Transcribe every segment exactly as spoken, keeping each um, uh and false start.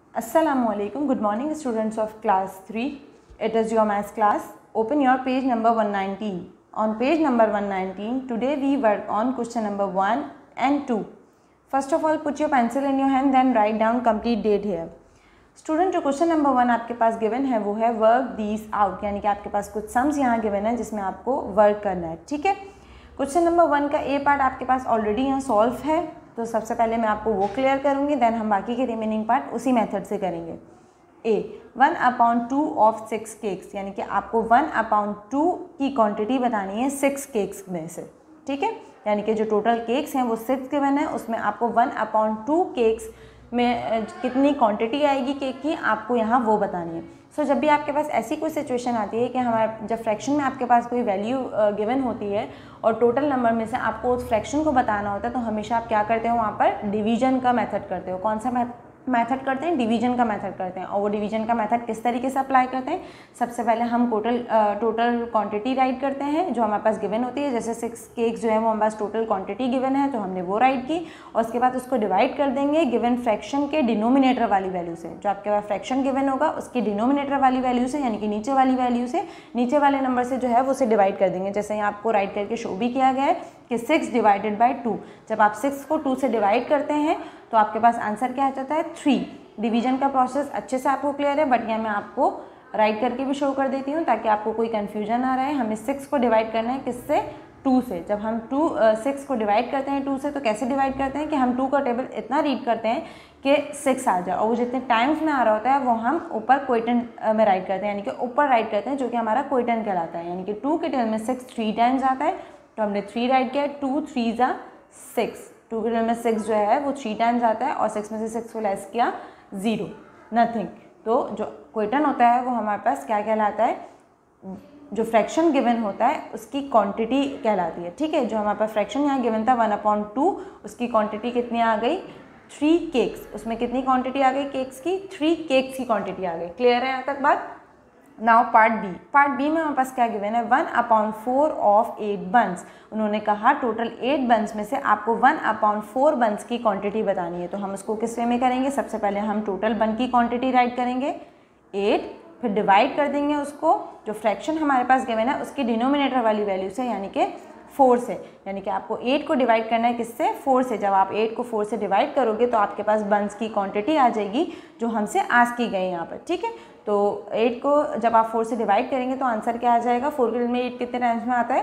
Assalamualaikum. Good morning, students of class three. It is your maths class. Open your page number one nineteen. On page number one nineteen, today we work on question number one and two. First of all, put your pencil in your hand, then write down complete date here. Student जो question number one आपके पास given है वो है work these out, यानी कि आपके पास कुछ सम्स यहाँ गिवन है जिसमें आपको वर्क करना है. ठीक है, क्वेश्चन नंबर वन का ए पार्ट आपके पास ऑलरेडी यहाँ सॉल्व है, तो सबसे पहले मैं आपको वो क्लियर करूँगी, देन हम बाकी के रिमेनिंग पार्ट उसी मेथड से करेंगे. A one upon two of six cakes, यानी कि आपको वन अपॉन टू की क्वांटिटी बतानी है सिक्स केक्स में से. ठीक है, यानी कि जो टोटल केक्स हैं वो सिक्स गिवन है, उसमें आपको वन अपॉन टू केक्स में कितनी क्वांटिटी आएगी केक की आपको यहाँ वो बतानी है. सो so, जब भी आपके पास ऐसी कोई सिचुएशन आती है कि हमारे जब फ्रैक्शन में आपके पास कोई वैल्यू गिवन होती है और टोटल नंबर में से आपको उस फ्रैक्शन को बताना होता है, तो हमेशा आप क्या करते हो, वहाँ पर डिवीजन का मेथड करते हो. कौन सा मेथड करते हैं? डिवीजन का मेथड करते हैं. और वो डिवीजन का मेथड किस तरीके से अप्लाई करते हैं? सबसे पहले हम टोटल टोटल क्वांटिटी राइट करते हैं जो हमारे पास गिवन होती है. जैसे सिक्स केक्स जो है वो हमारे पास टोटल क्वांटिटी गिवन है, तो हमने वो राइट की और उसके बाद उसको डिवाइड कर देंगे गिवन फ्रैक्शन के डिनोमिनेटर वाली वैल्यू से. जो आपके पास फ्रैक्शन गिवन होगा उसकी डिनोमिनेटर वाली वैल्यू से, यानी कि नीचे वाली वैल्यू से, नीचे वाले नंबर से जो है वो उसे डिवाइड कर देंगे. जैसे यहाँ आपको राइट करके शो भी किया गया है कि सिक्स डिवाइडेड बाई टू. जब आप सिक्स को टू से डिवाइड करते हैं तो आपके पास आंसर क्या आ जाता है? थ्री. डिवीजन का प्रोसेस अच्छे से आपको क्लियर है, बट यहाँ मैं आपको राइट करके भी शो कर देती हूँ ताकि आपको कोई कन्फ्यूजन ना रहे. हमें सिक्स को डिवाइड करना है किससे? टू से. जब हम टू सिक्स को डिवाइड करते हैं टू से, तो कैसे डिवाइड करते हैं कि हम टू का टेबल इतना रीड करते हैं कि सिक्स आ जाए, और वो जितने टाइम्स में आ रहा होता है वो हम ऊपर क्वोटिएंट में राइट करते हैं, यानी कि ऊपर राइट करते हैं, जो कि हमारा क्वोटिएंट कहलाता है. यानी कि टू के टेबल में सिक्स थ्री टाइम्स आता है, तो हमने थ्री राइट किया. टू थ्री ज़ा सिक्स. टू के टेबल में सिक्स जो है वो थ्री टाइम्स आता है, और सिक्स में से सिक्स को लेस किया, ज़ीरो, नथिंग. तो जो क्वोटिएंट होता है वो हमारे पास क्या कहलाता है? जो फ्रैक्शन गिवन होता है उसकी क्वांटिटी कहलाती है. ठीक है, जो हमारे पास फ्रैक्शन यहाँ गिवन था वन अपॉन टू, उसकी क्वांटिटी कितनी आ गई? Three cakes. उसमें कितनी क्वांटिटी आ गई केक्स की? थ्री केक्स की क्वांटिटी आ गई. क्लियर है यहाँ तक बात? Now part B. Part B में हमारे पास क्या गिवन है? One upon four of eight buns. उन्होंने कहा टोटल एट बंस में से आपको वन अपॉन फोर बंस की क्वांटिटी बतानी है. तो हम उसको किस वे में करेंगे? सबसे पहले हम टोटल बन की क्वांटिटी राइट करेंगे एट, फिर डिवाइड कर देंगे उसको जो फ्रैक्शन हमारे पास गिवन है उसकी डिनोमिनेटर वाली वैल्यू से, यानी कि फोर से. यानी कि आपको एट को डिवाइड करना है किससे? फोर से. जब आप एट को फोर से डिवाइड करोगे तो आपके पास बंस की क्वांटिटी आ जाएगी जो हमसे आस्क की गई यहाँ पर. ठीक है, तो एट को जब आप फोर से डिवाइड करेंगे तो आंसर क्या आ जाएगा? फोर के में एट कितने टाइम्स में आता है?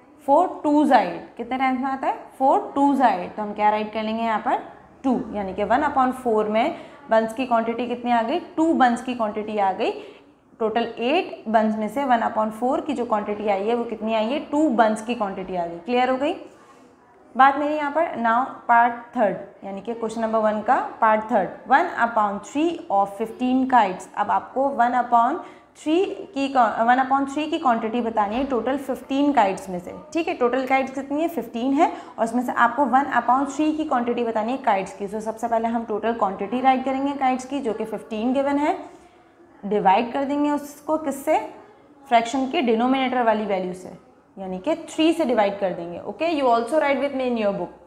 फोर टू ज़ा एट. कितने टाइम्स में आता है? फोर टू ज़ा एट. तो हम क्या राइट कर लेंगे यहाँ पर? टू. यानी कि वन अपॉन फोर में बंस की क्वांटिटी कितनी आ गई? टू बंस की क्वांटिटी आ गई. टोटल एट बंस में से वन अपॉन फोर की जो क्वांटिटी आई है वो कितनी आई है? टू बंस की क्वांटिटी आ गई. क्लियर हो गई बात मेरी यहाँ पर? नाउ पार्ट थर्ड, यानी कि क्वेश्चन नंबर वन का part third. One upon three of fifteen kites. अब आपको वन अपॉन थ्री की वन अपॉन थ्री की क्वांटिटी बतानी है टोटल फिफ्टीन काइट्स में से. ठीक है, टोटल काइट्स कितनी है? फिफ्टीन है, और उसमें से आपको वन अपॉन थ्री की क्वांटिटी बतानी है काइट्स की. तो सबसे पहले हम टोटल क्वांटिटी राइट करेंगे काइट्स की, जो कि फिफ्टीन गिवन है. डिवाइड कर देंगे उसको किससे? फ्रैक्शन के डिनोमिनेटर वाली वैल्यू से, यानी कि थ्री से डिवाइड कर देंगे. Okay, you also write with me in your book.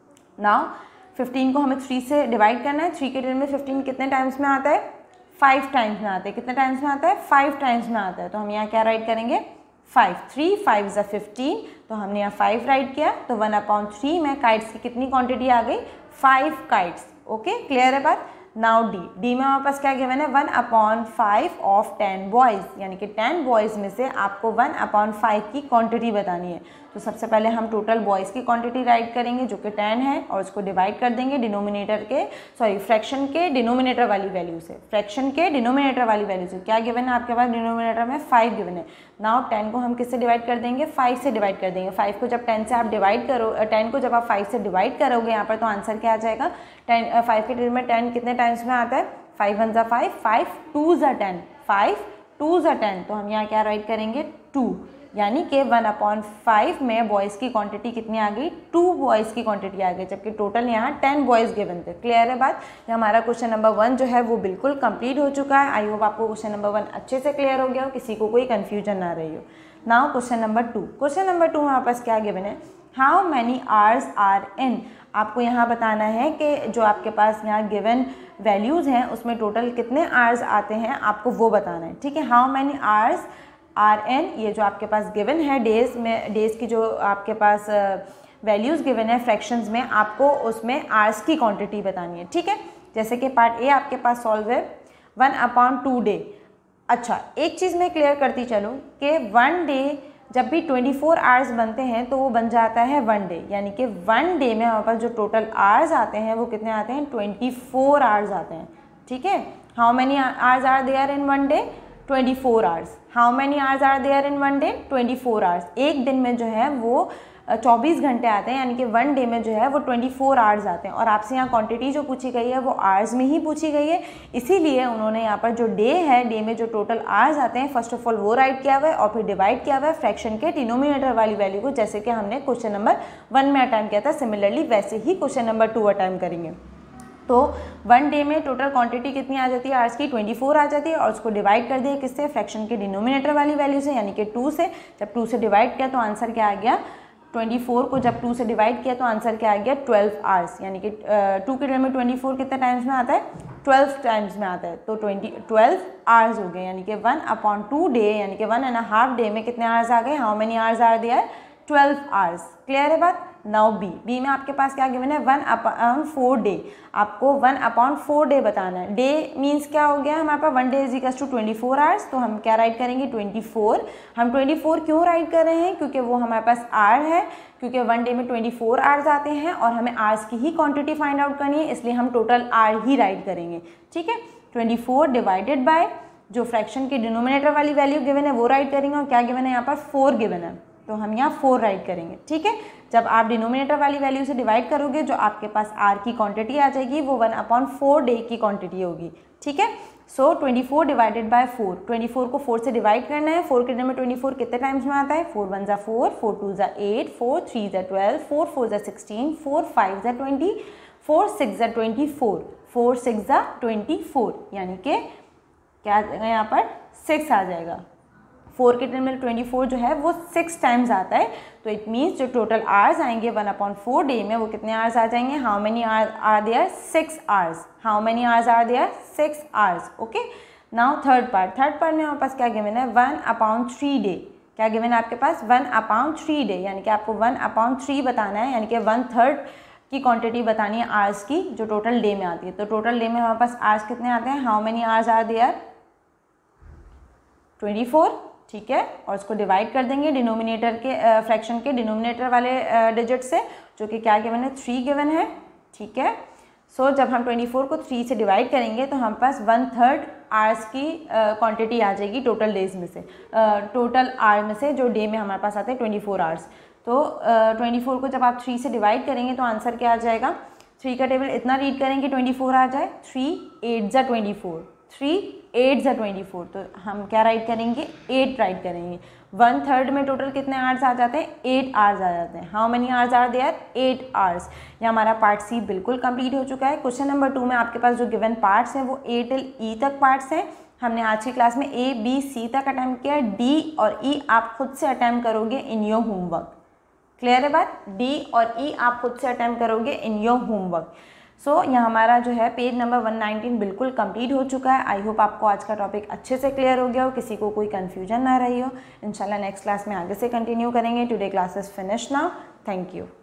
Now fifteen को हमें थ्री से डिवाइड करना है. थ्री के टेबल में फिफ्टीन कितने टाइम्स में आता है? फाइव टाइम्स में आता है. कितने टाइम्स में आता है? फाइव टाइम्स में आता है. तो हम यहाँ क्या राइट करेंगे? फाइव. थ्री फाइव ज़ा फिफ्टीन. तो हमने यहाँ फाइव राइट किया. तो वन अपॉन थ्री में काइट्स की कितनी क्वांटिटी आ गई? Five kites. ओके, क्लियर है बात? Now D. डी में हमारे पास क्या गिवन है? One upon five of ten boys, यानी कि टेन बॉयज़ में से आपको वन अपॉन फाइव की क्वांटिटी बतानी है. तो सबसे पहले हम टोटल बॉयज़ की क्वांटिटी राइट करेंगे जो कि टेन है, और उसको डिवाइड कर देंगे डिनोमिनेटर के सॉरी फ्रैक्शन के डिनोमिनेटर वाली वैल्यू से. फ्रैक्शन के डिनोमिनेटर वाली वैल्यू से क्या गिवन है आपके पास? डिनोमिनेटर में फाइव गिवन है. नाउ टेन को हम किससे डिवाइड कर देंगे? फाइव से डिवाइड कर देंगे. फाइव को जब टेन से आप डिवाइड करो टेन को जब आप फाइव से डिवाइड करोगे यहाँ पर, तो आंसर क्या आ जाएगा? टेन फाइव के टेबल में टेन कितने टाइम्स में आता है? फाइव वन ज़ा फाइव, फाइव टू ज़ा टेन, फाइव टू ज़ा टेन. तो हम यहाँ क्या राइट करेंगे? टू. यानी कि वन अपॉन फाइव में बॉयज़ की क्वांटिटी कितनी आ गई? टू बॉयज़ की क्वांटिटी आ गई, जबकि टोटल यहाँ टेन बॉयज़ गिवन थे. क्लियर है बात? ये हमारा क्वेश्चन नंबर वन जो है वो बिल्कुल कंप्लीट हो चुका है. आई होप आपको क्वेश्चन नंबर वन अच्छे से क्लियर हो गया हो, किसी को कोई कन्फ्यूजन ना रही हो. Now question number two. Question number two हमारे पास क्या गिवन है? How many hours are in, आपको यहाँ बताना है कि जो आपके पास यहाँ गिवन वैल्यूज़ हैं उसमें टोटल कितने आवर्स आते हैं, आपको वो बताना है, ठीक है। How many hours are in, ये जो आपके पास गिवन है डेज़ में, डेज़ की जो आपके पास वैल्यूज़ गिवन है फ्रैक्शंस में, आपको उसमें आवर्स की क्वांटिटी बतानी है, ठीक है। जैसे कि पार्ट ए आपके पास सॉल्व है वन अपॉन टू डे। अच्छा, एक चीज़ मैं क्लियर करती चलूँ कि वन डे जब भी ट्वेंटी फोर आवर्स बनते हैं तो वो बन जाता है वन डे, यानी कि वन डे में हमारे पास जो टोटल आवर्स आते हैं वो कितने आते हैं, ट्वेंटी फोर आवर्स आते हैं, ठीक है। How many hours are there in one day, twenty four hours. How many hours are there in one day, twenty four hours. एक दिन में जो है वो चौबीस घंटे आते हैं, यानी कि वन डे में जो है वो ट्वेंटी फोर आवर्स आते हैं। और आपसे यहाँ क्वांटिटी जो पूछी गई है वो आवर्स में ही पूछी गई है, इसीलिए उन्होंने यहाँ पर जो डे है, डे में जो टोटल आवर्स आते हैं फर्स्ट ऑफ ऑल वो राइट किया हुआ है और फिर डिवाइड किया हुआ है फ्रैक्शन के डिनोमिनेटर वाली वैल्यू को, जैसे कि हमने क्वेश्चन नंबर वन में अटैम्प्ट किया था। सिमिलरली वैसे ही क्वेश्चन नंबर टू अटैम्प्ट करेंगे। तो वन डे में टोटल क्वांटिटी कितनी आ जाती है आवर्स की, ट्वेंटी फोर आ जाती है, और उसको डिवाइड कर दिया किससे, फ्रैक्शन के डिनोमिनेटर वाली वैल्यू से, यानी कि टू से। जब टू से डिवाइड किया तो आंसर क्या आ गया, ट्वेंटी फोर को जब टू से डिवाइड किया तो आंसर क्या आ गया, ट्वेल्व आवर्स, यानी कि टू के टर्म में ट्वेंटी फोर कितने टाइम्स में आता है, ट्वेल्व टाइम्स में आता है, तो ट्वेंटी ट्वेल्व आवर्स हो गए, यानी कि वन अपॉन टू डे, यानी कि वन एंड हाफ डे में कितने आवर्स आ गए, how many hours are there, twelve hours. Clear है बात। नाउ बी, बी में आपके पास क्या गिवन है, वन अपॉन फोर डे, आपको वन अपॉन फोर डे बताना है। डे मीन्स क्या हो गया हमारे पास, one day is equals to twenty four hours, तो हम क्या राइट करेंगे, ट्वेंटी फोर। हम ट्वेंटी फोर क्यों राइट कर रहे हैं, क्योंकि वो हमारे पास आर है, क्योंकि वन डे में ट्वेंटी फोर आवर्स आते हैं और हमें आवर्स की ही क्वांटिटी फाइंड आउट करनी है, इसलिए हम टोटल आर ही राइट करेंगे, ठीक है। ट्वेंटी फोर डिवाइडेड बाय जो फ्रैक्शन के डिनोमिनेटर वाली वैल्यू गिवन है वो राइट करेंगे, और क्या गिवन है यहाँ पर, फोर गिवन है, तो हम यहाँ फोर राइट करेंगे, ठीक है। जब आप डिनोमिनेटर वाली वैल्यू से डिवाइड करोगे जो आपके पास आर की क्वांटिटी आ जाएगी वो वन अपॉन फोर डे की क्वांटिटी होगी, ठीक है। So twenty four divided by four, twenty four को फोर से डिवाइड करना है, फोर के टर्म में ट्वेंटी फोर कितने टाइम्स में आता है, फोर वन ज़ा फोर, फोर टू ज़ा एट, फोर थ्री ज़ा ट्वेल्व, फोर फोर ज़ा सिक्सटीन, फोर फाइव ज़ा ट्वेंटी, फोर सिक्स ज़ा ट्वेंटी फोर, फोर सिक्स ज़ा ट्वेंटी फोर, यानी कि क्या आ जाएगा यहाँ पर, सिक्स आ जाएगा। फोर के टर्म में ट्वेंटी फोर जो है वो सिक्स टाइम्स आता है, तो इट मीन्स जो टोटल आवर्स आएंगे वन अपॉन फोर डे में वो कितने आवर्स आ जाएंगे, how many are there, six hours. How many hours are there, six hours, okay. Now third part, third part में हमारे पास क्या गिवन है, वन अपॉन थ्री डे। क्या गिवन है आपके पास, वन अपॉन थ्री डे, यानी कि आपको वन अपॉन थ्री बताना है, यानी कि वन थर्ड की क्वांटिटी बतानी है आवर्स की जो टोटल डे में आती है। तो टोटल डे में हमारे पास आवर्स कितने आते हैं, how many hours are there, twenty four, ठीक है। और उसको डिवाइड कर देंगे डिनोमिनेटर के फ्रैक्शन के डिनोमिनेटर वाले डिजिट से, जो कि क्या गिवन है, थ्री गिवन है, ठीक है। सो so, जब हम ट्वेंटी फोर को थ्री से डिवाइड करेंगे तो हम पास वन थर्ड आवर्स की क्वांटिटी uh, आ जाएगी टोटल डेज में से, टोटल uh, आवर में से जो डे में हमारे पास आते हैं ट्वेंटी फोर आवर्स। तो ट्वेंटी uh, फोर को जब आप थ्री से डिवाइड करेंगे तो आंसर क्या आ जाएगा, थ्री का टेबल इतना रीड करेंगे ट्वेंटी फोर आ जाए, थ्री एट ज़ा ट्वेंटी फोर, थ्री एट ज़ा ट्वेंटी फोर, तो हम क्या राइट करेंगे, एट राइट करेंगे। वन थर्ड में टोटल कितने आवर्स आ जाते हैं, एट आवर्स आ जाते हैं। How many hours are there, eight hours. ये हमारा पार्ट सी बिल्कुल कंप्लीट हो चुका है। क्वेश्चन नंबर टू में आपके पास जो गिवन पार्ट्स हैं वो ए टिल ई तक पार्ट्स हैं। हमने आज की क्लास में ए बी सी तक अटैम्प्ट किया, डी और ई आप खुद से अटैम्प्ट करोगे इन योर होमवर्क। क्लियर है बात, डी और ई आप खुद से अटैम्प्ट करोगे in your homework. So so, यहाँ हमारा जो है पेज नंबर वन नाइनटीन बिल्कुल कंप्लीट हो चुका है। आई होप आपको आज का टॉपिक अच्छे से क्लियर हो गया हो, किसी को कोई कन्फ्यूजन ना रही हो। इंशाल्लाह नेक्स्ट क्लास में आगे से कंटिन्यू करेंगे। Today class is finish now. Thank you.